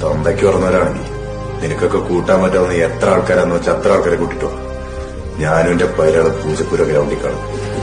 തൊണ്ടയ്ക്ക് പറഞ്ഞവരാണെങ്കിൽ നിനക്കൊക്കെ കൂട്ടാൻ പറ്റാവുന്ന എത്ര ആൾക്കാരാന്ന് വെച്ചാൽ അത്ര ആൾക്കാരെ കൂട്ടിട്ടോ. ഞാനും എന്റെ പൈരാളെ പൂജപ്പുര ഗ്രൗണ്ടിൽ കാണും.